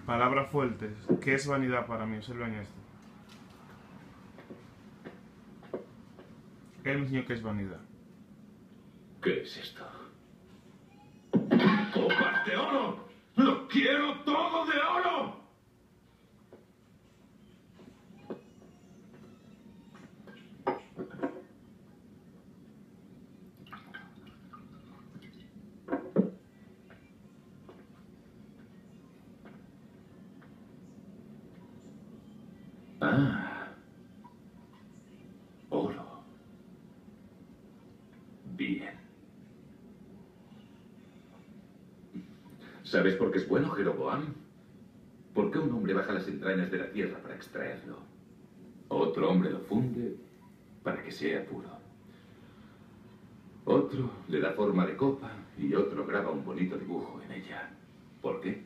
Palabras fuertes. ¿Qué es vanidad para mí? Observen esto. Él me enseñó qué es vanidad. ¿Qué es esto? ¡Copas de oro! ¡Lo quiero todo de oro! Ah, oro. Bien. ¿Sabes por qué es bueno, Jeroboam? ¿Por qué un hombre baja las entrañas de la tierra para extraerlo? Otro hombre lo funde para que sea puro. Otro le da forma de copa y otro graba un bonito dibujo en ella. ¿Por qué?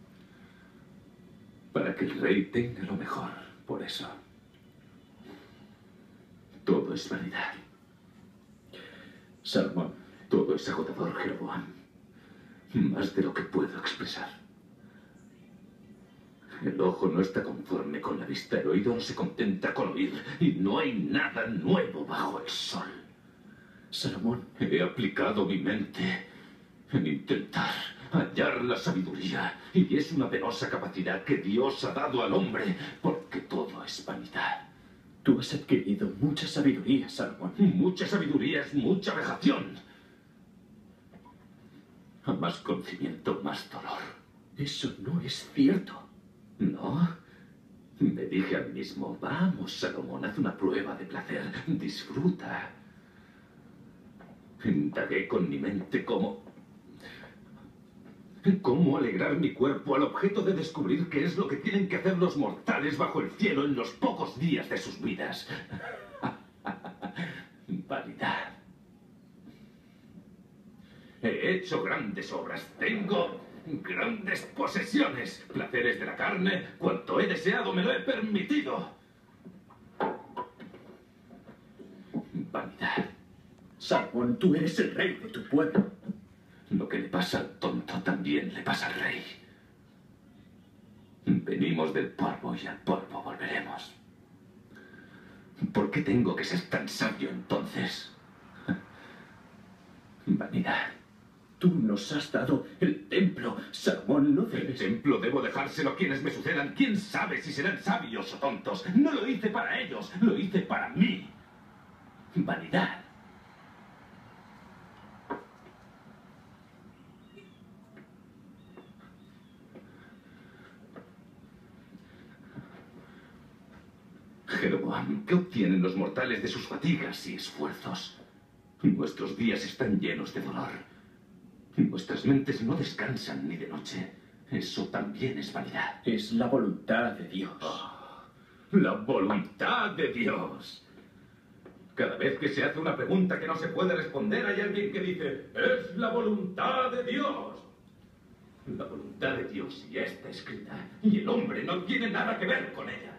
Para que el rey tenga lo mejor. Por eso. Todo es vanidad. Salomón, todo es agotador, Jeroboam. Más de lo que puedo expresar. El ojo no está conforme con la vista, el oído no se contenta con oír, y no hay nada nuevo bajo el sol. Salomón, he aplicado mi mente en intentar hallar la sabiduría, y es una penosa capacidad que Dios ha dado al hombre, porque todo es vanidad. Tú has adquirido mucha sabiduría, Salomón. Mucha sabiduría es mucha vejación. A más conocimiento, más dolor. Eso no es cierto. ¿No? Me dije a mí mismo, vamos, Salomón, haz una prueba de placer. Disfruta. Indagué con mi mente cómo alegrar mi cuerpo al objeto de descubrir qué es lo que tienen que hacer los mortales bajo el cielo en los pocos días de sus vidas. Vanidad. He hecho grandes obras. Tengo grandes posesiones. Placeres de la carne. Cuanto he deseado me lo he permitido. Vanidad. Salomón, tú eres el rey de tu pueblo. Lo que le pasa al tonto también le pasa al rey. Venimos del polvo y al polvo volveremos. ¿Por qué tengo que ser tan sabio entonces? Vanidad. Tú nos has dado el templo. Salomón, no debes... El templo debo dejárselo a quienes me sucedan. ¿Quién sabe si serán sabios o tontos? No lo hice para ellos, lo hice para mí. Vanidad. Jeroboam, ¿qué obtienen los mortales de sus fatigas y esfuerzos? Nuestros días están llenos de dolor. Nuestras mentes no descansan ni de noche. Eso también es vanidad. Es la voluntad de Dios. Oh, la voluntad de Dios. Cada vez que se hace una pregunta que no se puede responder, hay alguien que dice, es la voluntad de Dios. La voluntad de Dios ya está escrita y el hombre no tiene nada que ver con ella.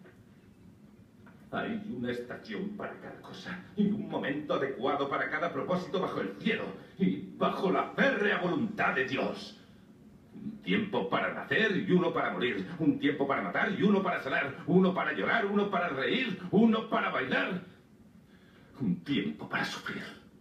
Hay una estación para cada cosa y un momento adecuado para cada propósito bajo el cielo y bajo la férrea voluntad de Dios. Un tiempo para nacer y uno para morir. Un tiempo para matar y uno para sanar. Uno para llorar, uno para reír, uno para bailar. Un tiempo para sufrir.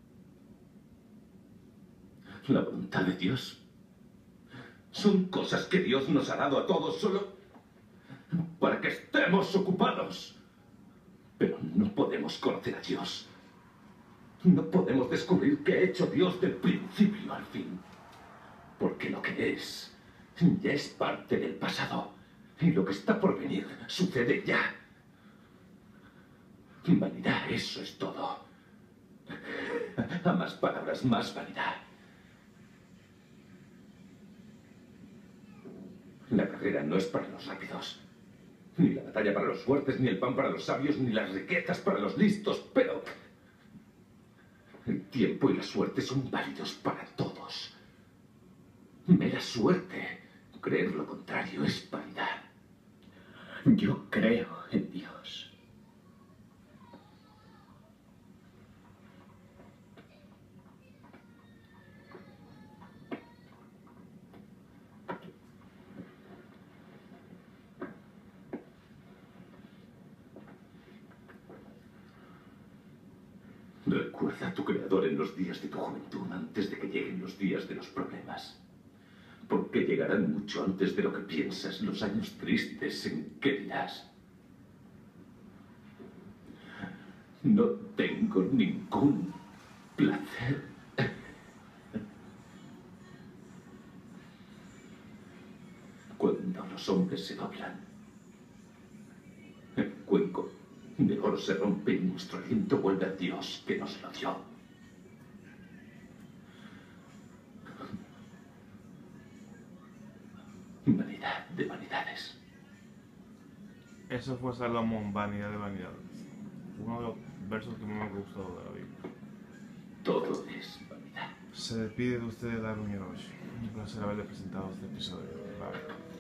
La voluntad de Dios. Son cosas que Dios nos ha dado a todos solo para que estemos ocupados. Pero no podemos conocer a Dios. No podemos descubrir qué ha hecho Dios del principio al fin. Porque lo que es ya es parte del pasado. Y lo que está por venir sucede ya. Vanidad, eso es todo. A más palabras, más vanidad. La carrera no es para los rápidos. Ni la batalla para los fuertes, ni el pan para los sabios, ni las riquezas para los listos, pero el tiempo y la suerte son válidos para todos. Mera suerte. Creer lo contrario es vanidad. Yo creo en Dios. Recuerda a tu creador en los días de tu juventud, antes de que lleguen los días de los problemas. Porque llegarán mucho antes de lo que piensas, los años tristes en que dirás: no tengo ningún placer. Cuando los hombres se doblan, el cuenco de oro se rompe y nuestro aliento vuelve a Dios que nos lo dio. Vanidad de vanidades. Eso fue Salomón, vanidad de vanidades. Uno de los versos que más me gustó de la Biblia. Todo es vanidad. Se despide de ustedes, Darwin Hiroshi. Un placer haberle presentado este episodio. Bye.